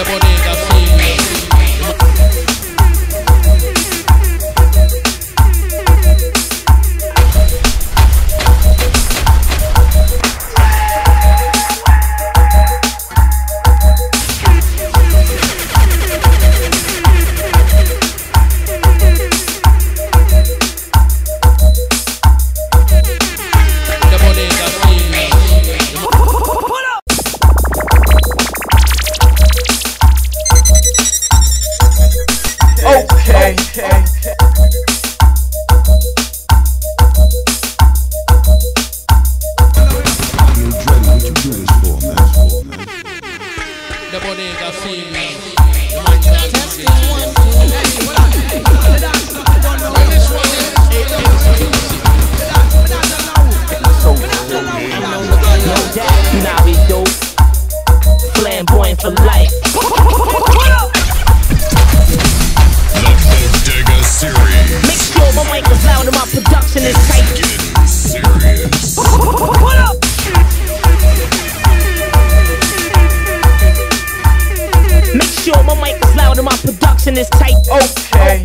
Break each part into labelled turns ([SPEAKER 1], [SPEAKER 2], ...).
[SPEAKER 1] For life. The
[SPEAKER 2] Bodega Series.
[SPEAKER 1] Make sure my mic is loud and my production is tight.
[SPEAKER 2] Getting serious.
[SPEAKER 1] What up? Make sure my mic is loud and my production is tight.
[SPEAKER 3] Okay.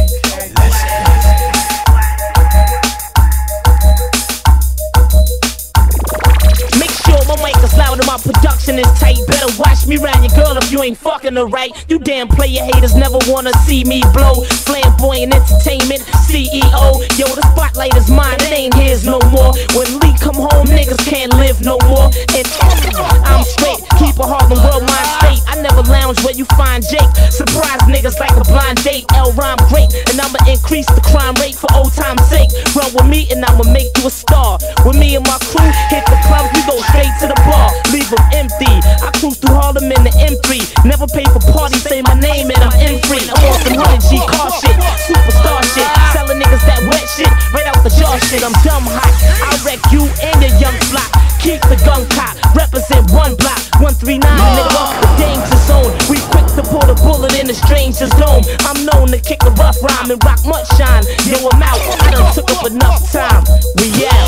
[SPEAKER 1] Make sure my mic is loud and my production is tight. Better watch me round your girl if you ain't fucking her right. You damn player haters never wanna see me blow. Flamboyant entertainment, CEO. Yo, the spotlight is mine, it ain't his no more. When Lee come home, niggas can't live no more. And I'm straight, keep a Harlem world mind state. I never lounge where you find Jake. Surprise niggas like a blind date. L rhyme great, and I'ma increase the crime rate for old time's sake. Run with me and I'ma make you a star. With me and my crew, hit the clubs, we go straight to the bar. Leave them empty. I cruise through Harlem in the M3. Never pay for parties, say my name and I'm in free. I'm on some 100G car shit, superstar shit. Selling niggas that wet shit, right out the jar shit. I'm dumb hot, I'll wreck you and your young flock. Keep the gun cop, represent one block. 139, nigga, off the danger zone. We quick to pull the bullet in the stranger's dome. I'm known to kick a rough rhyme and rock much shine. Yo, I'm out, I done took up enough time. We out.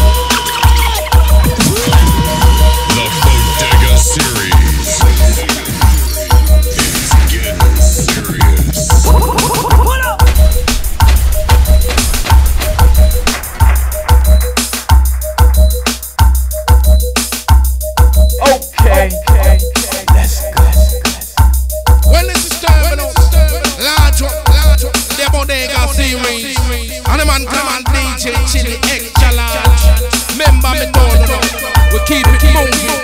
[SPEAKER 2] The Bodega Series. It's getting serious.
[SPEAKER 1] What up?
[SPEAKER 3] Okay. Let's go.
[SPEAKER 4] Well, this is time, large up, the Bodega Series. And the man called DJ Chili extra large. Remember me don't we keep it moving.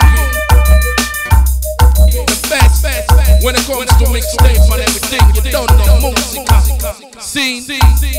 [SPEAKER 4] The best when it comes to mixtape and everything. You don't know music. See.